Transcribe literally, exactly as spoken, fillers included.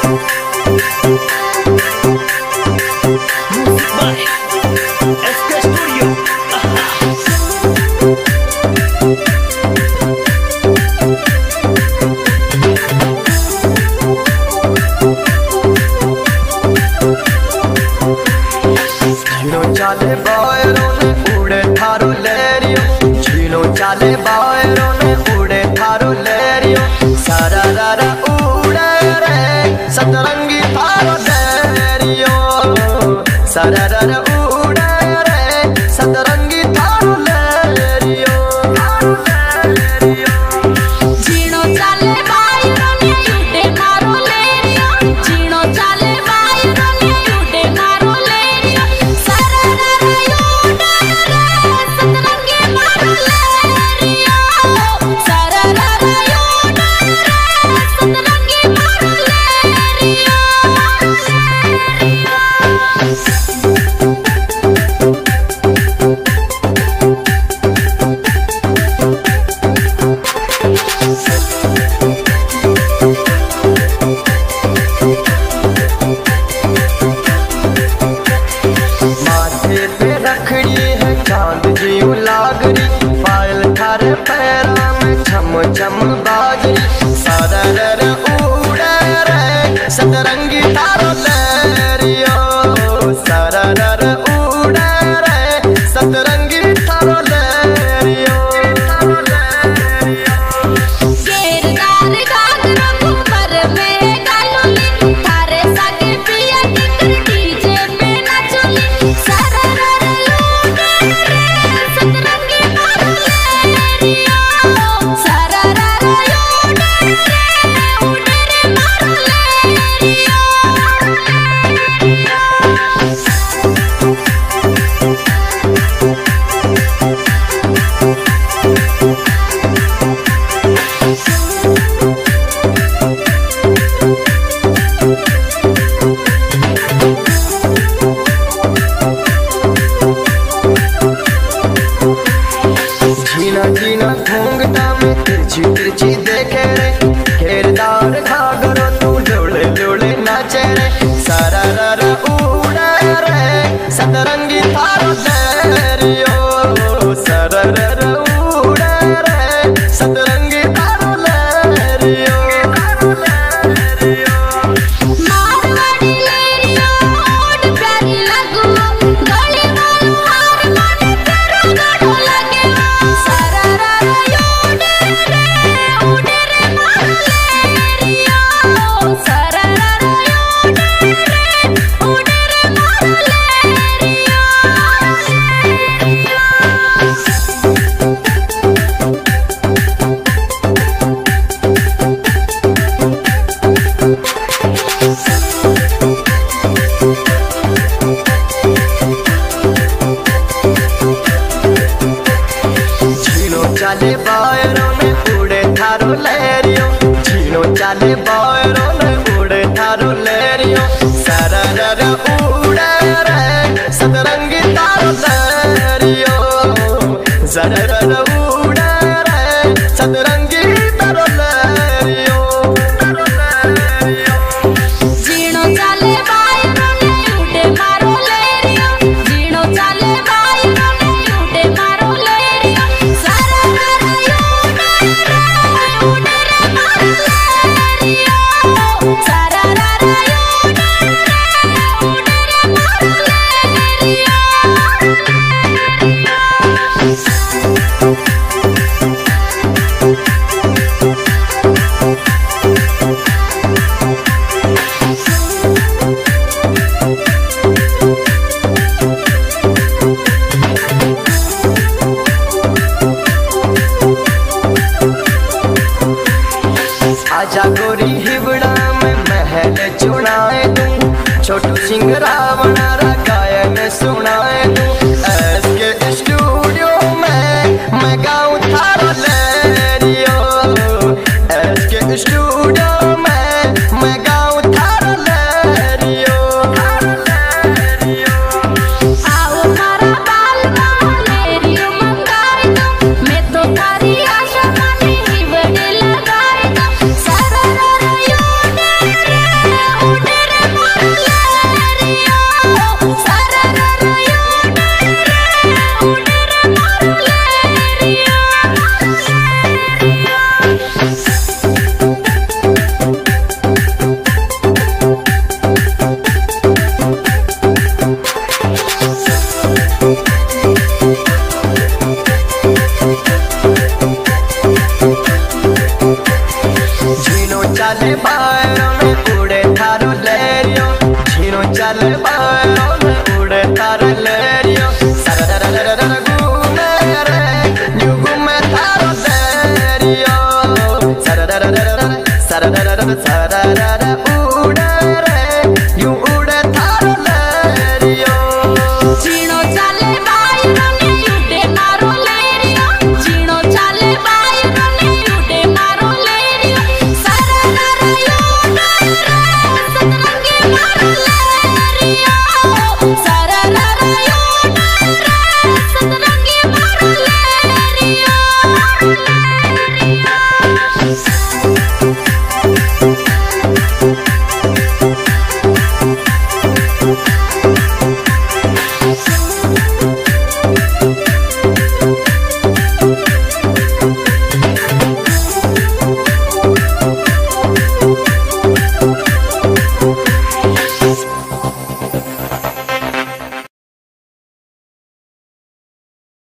चाले बायरों ने उड़े थारो लहरियों, झीलों चाले बायरों ने उड़े थारो लहरियों, सारा रारा उड़े रे सतरंगी थारो लहरियों, सारा रारा उड़े रे सतरंगी थारो लहरियों, थारो लहरियों। झीलों चाले बायरों ने उड़े थारो लहरियों, झीलों चाले बायरों ने उड़े थारो लहरियों, सारा रारा उड़े रे सतरंगी थारो लहरियों, सारा रारा उड़े रे सतरंगी थारो लहरियों। माथे पे रखड़ी है चांद जी लागरी, पायल थारे पैरा में छम छम बाजरी, सारा रर उड़े रे सतरंगी थारो लहरियों, सारा रर उड़े रे सतरंगी थारो लहरियों, थारो लहरियों। केरदार घाघरा कुंवर में गालोली, थारे सागे पिया टिकर डीजे पे नाचोली, सारा रारा उड़े रे सतरंगी थारो लहरियों, सारा रारा उड़े रे उड़े रे थारो लहरियों। जीना जीना घूंघटा में तिरछी तिरछी देखे रे, केरदार घाघरो तू लोड़े लोड़े नाचे रे, सारा रारा उड़े रे सतरंगी थारो लहरियों, सारा रारा उड़े रे सतरंगी थारो लहरियों, थारो लहरियों। मारवाड़ी लहरियों ओड प्यारी लगो, गली वालों हार माने तेरो गाढ़ो लगे, सारा रारा उड़े रे उड़े रे मारो लहरियों, सारा रारा उड़े रे उड़े रे मारो लहरियों। झीलों चाले बायरों में उड़े थारो लहरियों, झीलों चाले बायरों में उड़े थारो लहरियों, सारा ररा उड़े रे सतरंगी थारो लहरियों, सारा ररा उड़े रे सतरंगी थारो लहरियों, थारो लहरियों। झीलों चाले बायरों ने उड़े मारो लहरियों, झीलों चाले बायरों ने उड़े मारो लहरियों, सारा रारा उड़े रे उड़े रे मारो लहरियों, सारा रारा उड़े रे उड़े रे मारो लहरियों। आजा गोरी हिबड़ा में महल चुनाए दूं, छोटू सिंह रावण रा गायन सुनाए दूं, एस के स्टूडियो में मैं गाऊं थारो लहरियों, एस के स्टूडियो में मैं गाऊं थारो लहरियों, थारो लहरियों। आओ मारा बाल मामा लहरियों मंगाए दो, मैं तो तारी आशा माने ही बड़े लगाए दो, सारा रारा उड़े रे चाले भाई